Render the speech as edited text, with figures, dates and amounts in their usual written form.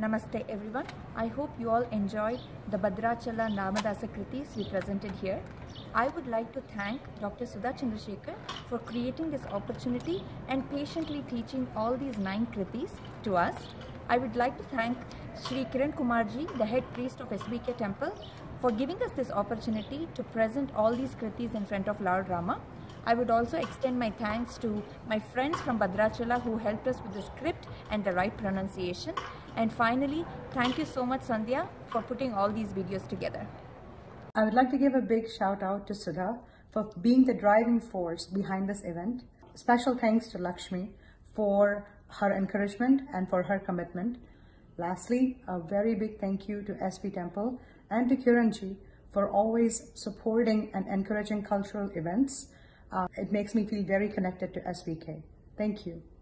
Namaste everyone. I hope you all enjoyed the Bhadrachala Namadasa Kritis we presented here. I would like to thank Dr. Sudha Chandrasekhar for creating this opportunity and patiently teaching all these 9 Kritis to us. I would like to thank Shri Kiran Kumarji, the head priest of SBK Temple, for giving us this opportunity to present all these Kritis in front of Lord Rama. I would also extend my thanks to my friends from Bhadrachala who helped us with the script and the right pronunciation. And finally, thank you so much, Sandhya, for putting all these videos together. I would like to give a big shout out to Sudha for being the driving force behind this event. Special thanks to Lakshmi for her encouragement and for her commitment. Lastly, a very big thank you to SP Temple and to Kiranji for always supporting and encouraging cultural events. It makes me feel very connected to SBK. Thank you.